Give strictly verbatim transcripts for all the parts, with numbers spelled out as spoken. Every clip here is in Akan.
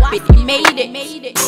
it, he made it, made it.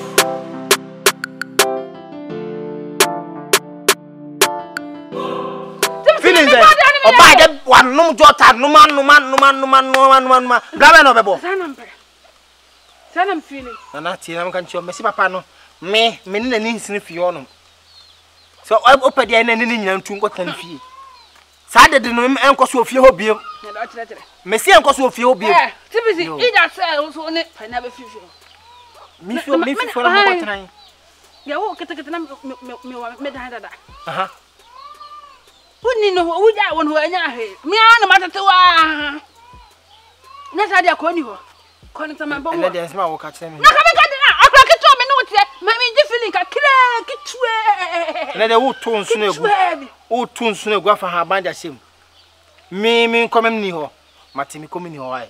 Feelings there. Oh, by the one, no daughter, no man, no man, no man, no man, no man, no man, no man. Grab no bebo. Sanam feeling. Nana, tia, I'm going to Messi Papa no. Me, me ni ni sniff you so I open the end and then to what can fee. Sad the name and cost of your beer. Messi and cost of your beer. Typically, eat that cells on it, I never feel. Me feel me for a moment. You walk at the mid-handed. Uh huh. Wouldn't know who that one who I know. Me, no matter to ah. That's how they're calling you. Calling to my bone. Let us now catch them. No, I can't tell me no. My feeling a crack. Let the old tone snow. Old tone snow go for her band as him. Me, me, come in here. Matimi, come in here.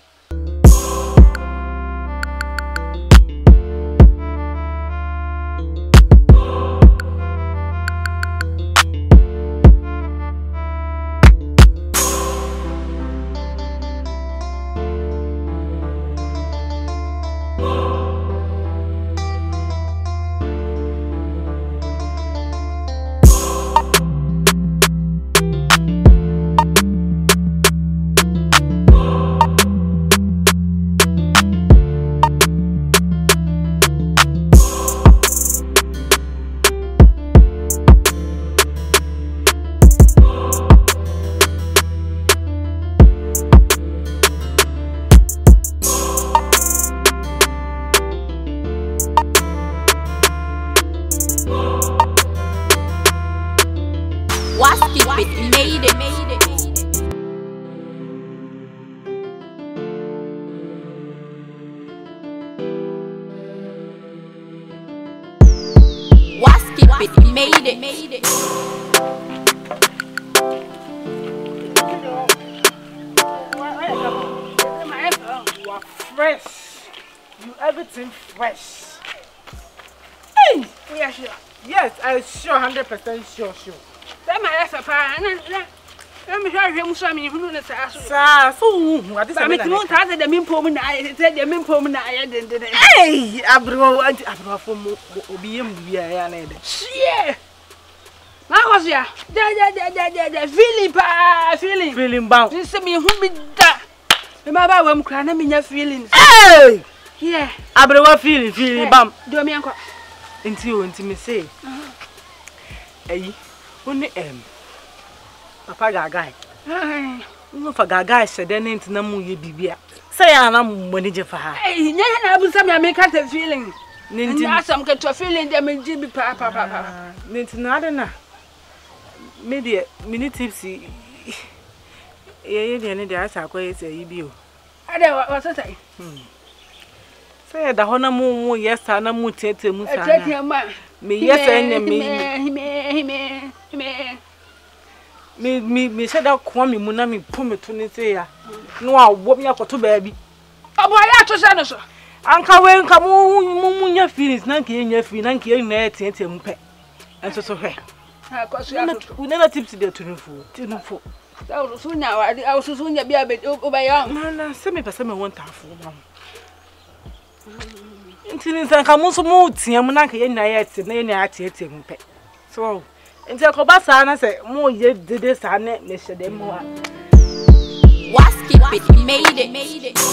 Made it, made it. Was keep it, made it, made it. You are fresh. You everything fresh. Hey, yeah, sure. Yes, I'm sure, hundred percent sure, sure. That my ass a pan. Let me hear him some you know that. Sir, so what is it? Don't have the mean poem. I said the mean poem. I didn't. Hey, Abro, Abro from Obium, yeah, yeah. Marcosia, the feeling, pa, feeling, feeling bound. This is me who be that. Remember when I'm crying, I'm in your feelings. Hey, yeah, Abro feeling, feeling, bam. Do me uncle. Until until me say, hey. Only em Papa Gagai. Ay, no for Gagai said then into na mu ye bibia. Say ana money je for her. Hey, nya na abu sam ya make a feeling. Ninti na some get to feeling dem be papa papa. Ninti na de na. Me de mini tipsy. Ye ye de ne de asa kwa say yi bi o. Ade what say? Hmm. Say da ho na mu mu yes na mu tete mu sa. Tete ma. Me yes and me me me me me me me said that kwame mu na me pu me to ne say ya no a wo me akoto baabi abo ya to say no so anka we nka mu mu nya feelings na nke nya feelings na nke na etete mu pe enso so hwe ha kwaso ya to una na tips de to nufu tinufu so so nya wa a so so nya bia be obayo na na se me pese me won tafo ma Intini sanka muso mu tia mu na nke nya ya ete na nya atete mu pe so Inti akobasa na se mo ye dede sa ne me hede mo a Was keep it, made it, made it.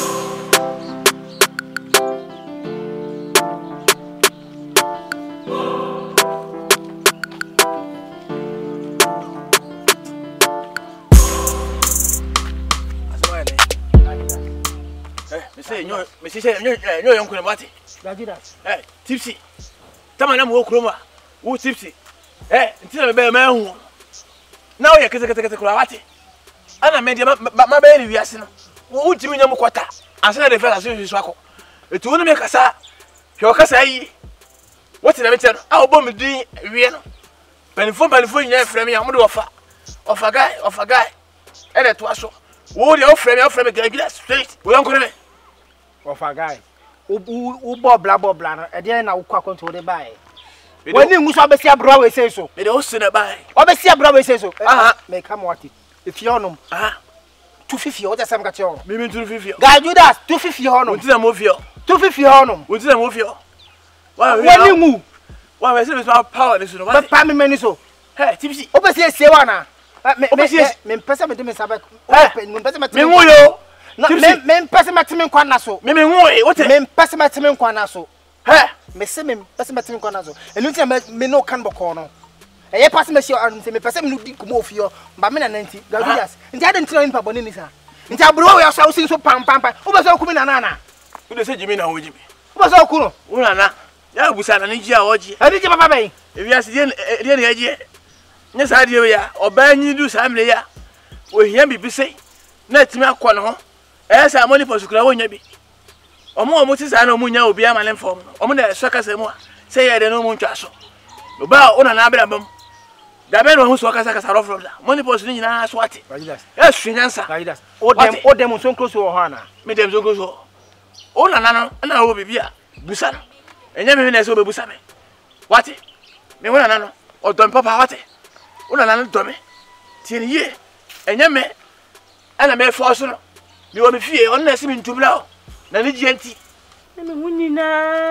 Eh, me say nyo, me say nyo nyo yon kuna mati. Dajidas. Eh, tipsy. Tama na mo kroma. Wo tipsy. Eh, ntina me be ma hu. Na o ye kete kete kete kura wati. Ana me de ma ma be ri wiase no. Wo ntimi nyam kwata. Asa na de fela so so akọ. Etu wonu me kasa. Hwe o kasa yi. Woti na me tie no. A obo me din wie no. Panifo panifo nya frɛ me ya mo de ofa. Ofa guy, ofa guy. E de to aso. Wo de o frɛ me, o frɛ me gagila straight. Wo yan kore me. Ofa guy. U u bobla bobla no. E de na wo kwa konto de bae. When you must be abroad, we say so. It also by. Obviously, abroad, we say so. Ah, make come what it. If you know, ah, two fifty or just some catch on. Maybe two fifty. Guy, do that two fifty on. Until I move you. two fifty hono. Wo ti na mo fio. Wa Wani mu. Wa we say so power this no. Papa me mani so. Hey, tipsi. O be se sie wa na. Me me me pesa me de me sabe. Me pesa me. Me ngu yo. Na me me pesa me timi nkwa na so. Me me ngu e, wote. Me pesa me timi nkwa na so. Hey, me se me pesa me timi nkwa na so. Enu ti me no kan boko no. Eye pesa me share an se me pesa me no di komo ofio. Ba me na nanti. Gabias. Nti ade ntira ni pa boni ni sa. Nti aburo we so so so pam pam pam. O be so kumi na na na. wo de se jimi na wo jimi. O be so ku no. Wo na na. Ya busa na ni ji a wo ji. Ade ji papa ben. Ebi ase de de na ji. Nya sa de ya, oba nyi du sa mle ya. O hia bibi sei. Na timi akọ ne ho. Eh sa money for sukura wo nya bi. Omo omo ti sa na omo nya obi amale form. Omo na so kasa mu a. Say ya de no mo ntwa so. Oba o na na abira bam. Da be no hu so kasa kasa rough da. Money for ni nyina so ate. Eh swenyansa. Gaidas. O dem o dem so close wo ho na. Me dem so close. O na na no na wo bibi a. Busa no. Enya me na so be busa me. Wate. Me wona na no. O don papa wate. O na na no do me. Tie ni ye. Enya me. Ana me force no. Mi wo me fie on na simi ntumla o. Na ni gianti. Me munina.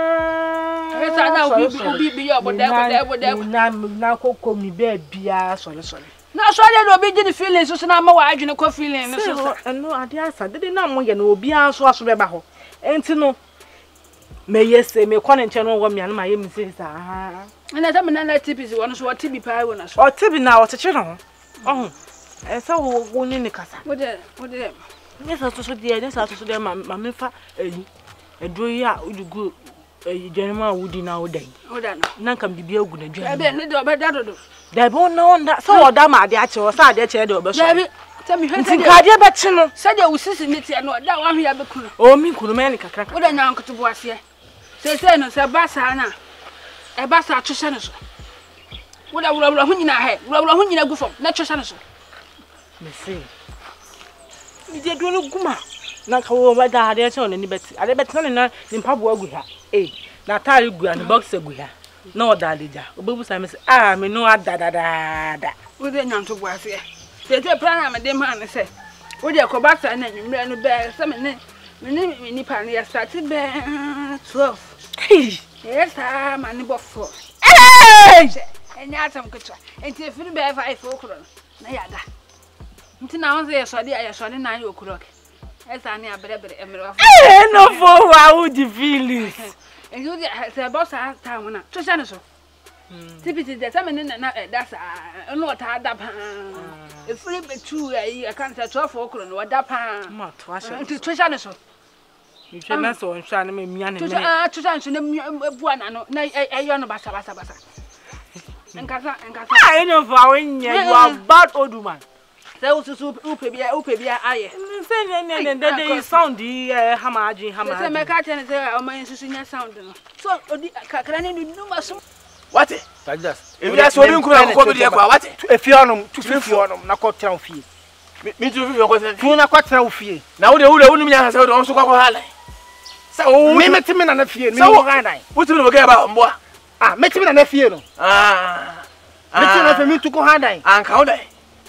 Esa na obi obi bi yo boda boda boda. Na na kokko mi be bia sole sole. Na so de obi gi the feelings so na ma wa adwene ko feeling no so. No ade asa de na mo ye na obi anso aso be ba ho. Enti no me yese me kwane nche no wo me an ma ye mi se sa. Na ta me na na tipisi won so what bi pa won so. O tibi na o teche no. Oh. Esa wo wo ni ni kasa. Wo de wo de. Nesa so so de nesa so so de ma ma me fa eyi. Edro yi a udugu eyi jenema wudi na odan. Odan. Na kam bibia ogu na dwa. Ebe ne de obeda dodo. Da bo na onda so oda ma ade ache o sa ade ache de obeso. Dabi tami hwete. Nti kade be chi no. Sa de usisi miti no da wa hwe abekuru. O mi kunu me ni kakra. Oda nya nkoto bo ase. Se se no se ba sa na. E ba sa twese no so. Woda wura wura hu nyina he. Wura wura hu nyina gu fom. Na twese no so. Me see. Ni de do no guma. Na ka wo ba da ade ache on ni beti. Ade beti na na ni mpabo agu ha. Eh. Na tare gu an box agu ha. Na oda aleja. Obebu sa me say ah me no ada da da da. Woda nya nto bo ase. Se se plan na me de ma ne se. Woda ko ba sa na nwumre no be se me ne me ne ni pa ne ya start be twelve. Hey. Yes, ah man bo four. Hey! Enya atam kutwa. Enti efiri be five okuro na yada. Nti na won say so de aye so de nine okuro. Esa ni abrebere emere wa. Eh no for wow the feelings. Enju de se boss a time na. To sha no so. Tipiti de tame ne na that's no ta da pa. Efiri be two ayi aka nta twelve okuro no da pa. Ma to asha. Nti to sha no so. You should not so sure na me mia ne. To sha to sha so na bua na no na ayo no basa basa basa. Nkasa nkasa. I know for when you are bad old woman. Say ususu upe bia upe bia aye. Say ne ne ne dey sound di hama agin hama. Say me ka tell say o man susu nya sound no. So odi kakra ne nu maso. What? Gaidas. Ebi aso obi nkura ko bi de kwa what? Efi onum tu fifi onum na ko tran fie. Mi tu fifi ko se. Tu na ko tran fie. Na wo de wo de wonu nya sa wo de on so kwa kwa hala. Sa wo Me metimi na na fie mi wo ga dan. Wo tu no ga ba mbo. Ah, metimi na na fie no. Ah. Metimi na fe mi tu ko ha dan. Anka wo dai.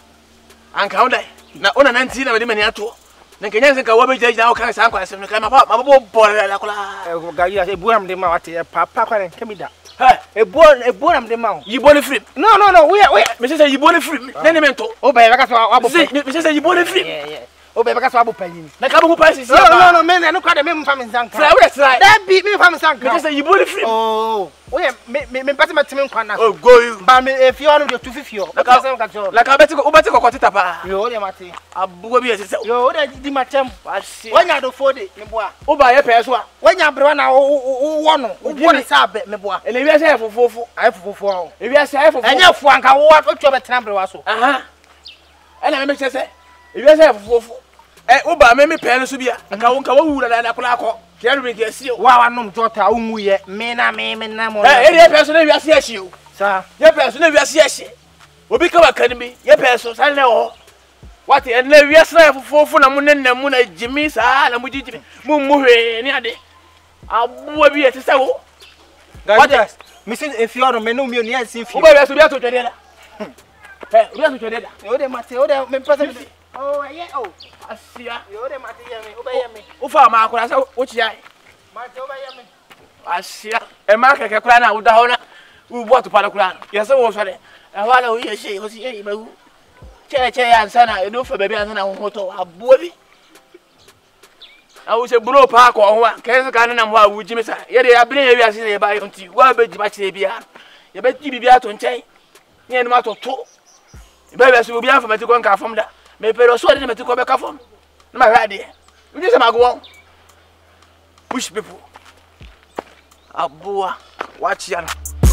Anka wo dai. Na ona nanti na me de mani ato. Na kenya se ka wo be jaji na wo kan sa anka asem no ka ma pa ma bo bo la kula. Eh Gaidas e buram de ma wate e papa kwa ne kemida. Hey, e bo e buram de ma. Yibo ne free. No no no, we we Me say yibo ne free. Na ne mento. o be ka so abo. Me say yibo ne free. Yeah yeah. O be ka so abo panyin. Na ka bo pa sisi. No no no, me no kwa de me mfa me nsanka. Try we try. That be me mfa me nsanka. Me say yibo ne free. Oh. O ye me me pati matimi nkwa na. Oh go you. Ba me e fie onum de two fifty o. La ka beti ko beti ko kwatita pa. Yo o de mate. Abugo bi ese. Yo o de di matem. Wasi. Wanya do fode me boa. O ba ye pe so a. Wanya brewa na wo wo no. Wo bo ne sa be me boa. Ele wi ase fofofo. Ai fofofo o. E wi ase ai fofofo. Enya fu anka wo o twa be tena brewa so. Aha. Ela me me chese. E wi ase fofofo. Eh o ba me me pe no so bia. Anka wo nka wo wura da na kula akọ. Kianu be kiasi o. Wa wa nom jota unwu ye. Me na me me na mo. Eh e pe so na wi ase ahie o. Sa. Ye pe so na wi ase ahie. Obi ka baka ni bi. Ye pe so sa na ho. Wati en na wi ase fofofo na mo nenna mu na jimi sa na mo jijimi. Mu mu hwe ni ade. Abuwa bi ete se wo. Gaidas. Me sin e fie onum me no mi oni asin fie. O ba wi ase bi ato twede da. Eh, wi ato twede da. O de mate o de me pese me. Oh, yeah, oh. Asia. Yo de mate ye me, o be ye me. O fa ma akura se wo chia. Asia, e ma keke kura na uda hona. U bo to pala kura. Ya se wo so de. E wala o ye she, o si e ba hu. Che che ya nsana, e do fa baby ansana ho to abo bi. Awu se bro pa ko ho wa. Ke se ka na mo a wu jimi sa. Ye de ya bere ye wi ase ye ba yo nti. Wa be ji ba chire bia. Ye be ti bibia to nchen. Ye ni ma to to. Ye be be se obi an fa meti ko nka fam da. Me pero so de meti ko be ka fam. Na ma hwa de. Ndi se ma go. Push people. Abua, watch ya.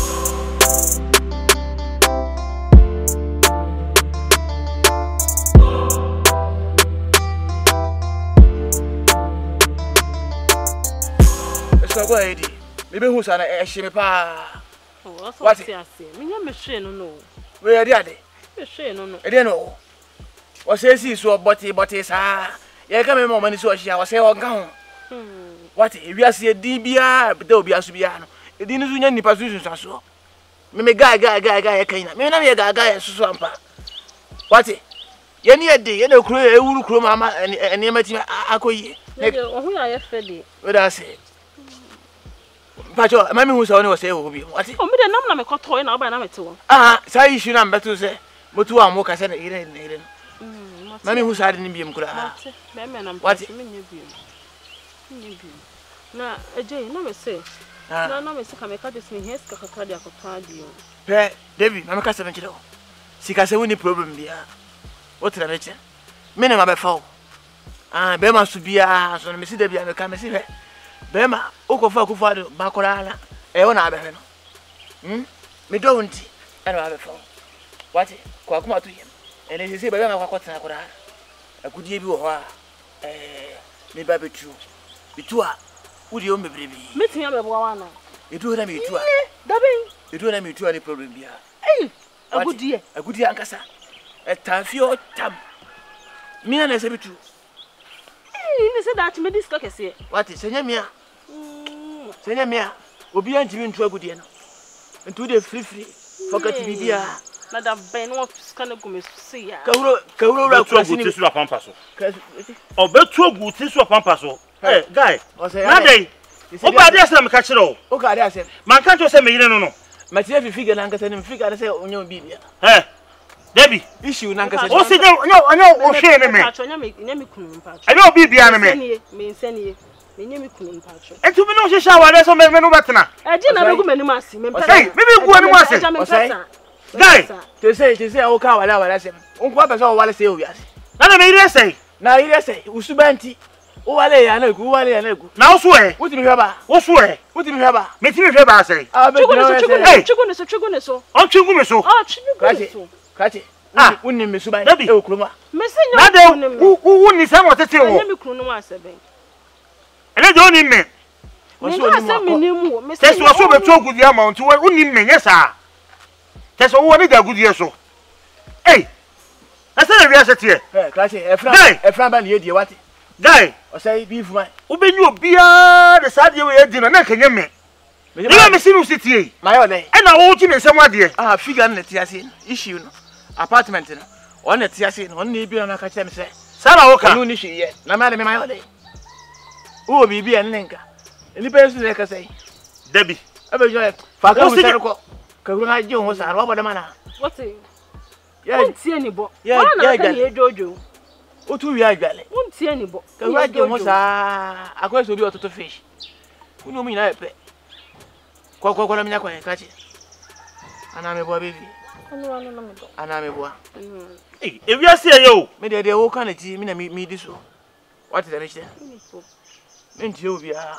So go ahead. Maybe who's an a shame pa. What is it? Me no machine no. Where are they? Machine no. I don't know. What says he so body body sa. Ya come me money so she was say on kan. What if you see a D B R, but there will be a Subiano. It didn't do any positions. So, me guy, guy, guy, guy, can't. Me, no, guy, guy, swamper. What it? Any a day, you crew, a wool crew, mamma, and near Matina, I could ye. Who I have fed what I say. Pacho, mammy was only say, will be what it? Oh, me, the number of toy now by number two. Ah, so you should number two say, but two are more cassette, Eden. Mammy who's hiding in Beam could have. What it? Na eje na me say na na me say ka me ka just me hes ka kakra dia akotwa dio pe David na me ka se nchire o sika se woni problem bia o tra me che me na ma be fa o ah be ma su bia so na me si da bia me ka me si he be ma o ko fa ku fa do ba kora ala e wona be he no hm me do wonti e na ma be fa o wati ko akuma to yem e ne sisi be be ma kwa kotena kora akudie bi wo ho a eh me ba betu bitua udi o mebrebi metin ya bebo wana edu na me bitua daben edu na me bitua ni problem bia eh agudie agudie ankasa etafio tam mi na se bitu eh ni se that me disco kese what is senya mia senya mia obi antimi ntu agudie no ntu de free free forget bibia na da ben wo skana gume se ya kawro kawro ra kwasi ni su apampa so o betu oguti su apampa so. Hey, guy. Na dey. O ba dey asem ka kire o. O ka dey asem. Man kan to say me yire no no. Ma tie fi figure na nkasa ni figure na say onye obi bia. Eh. Debi, issue na nkasa. O si dey onye onye o hwe ne me. Onye me onye me kunu mpacho. Ayo obi bia na me. Me nsanie. Me nye me kunu mpacho. Etu bi no hwe sha wa so me me no betena. E di na be gu manim asi, me mpesa. Hey, me be gu anim asi. Guy, to say to say o ka wala wala asem. O kwa be so wala say o wi asi. Na na me yire say. Na yire say, usubanti. O wale ya na egu wale ya na egu na oso e wuti mi hweba oso e wuti mi hweba me ti mi hweba asai chugu ne so chugu ne chugu ne so chugu ne so o chugu me so o chugu ne so kache ah wonni me so ban e okroma me se nyo na de wu wonni se mo tete wo me kunu no aseben ene de oni me o so ni mo me ni mu me se so so be to ogudi amount wonni me nyesa te so wo ni da gudi so eh asa na wi asete eh kache e fran e fran ba ni e die wati guy o say beef man obenyu obia de sade we edi no na kenye me me me sinu sitie my ole e na wo ji me nsem ade ah figure na tiase issue no apartment no on na tiase no on na ebi na ka che me se sara wo ka no ni hwe ye na ma de me my ole wo bibi en nenka eni pe su se ka say debi abe jo fa ka mo sare ko ka ru na je ho sare wo bodo mana what yeah tie ni bo yeah yeah ka ye jojo otu wi agale wontie ni bo ka wa je mo sa akwa so bi ototo fish unu mu nyina epe kwa kwa kwa na minya kwa ka chi ana me bo baby anu anu na me do ana me bo eh e wi ase yo me de de wo ka na ti me na mi di so what is the next me ntie obi a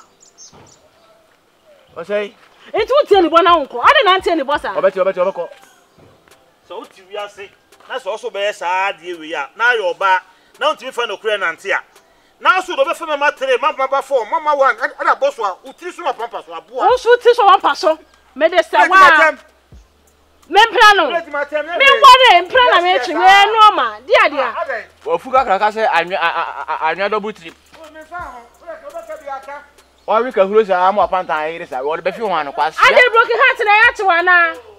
o say e tu tie ni bo na nko ade na ntie ni bo sa obeti obeti obeko so uti wi ase na so so be sa de wi a na yo ba na ntimi fa no kure nante a na so do be fa mama three mama ba four mama one ada boss wa utiri so pampa so abo o so utiri so pampa so me de se wa me mpra no me ngore mpra na me twi we no ma dia dia o fuka kraka se anwa anwa double trip o me fa ho o be ka bi aka o wi ka huro sa amu apanta ayire sa o be fi ho an kwase ade broken heart na ya che wa na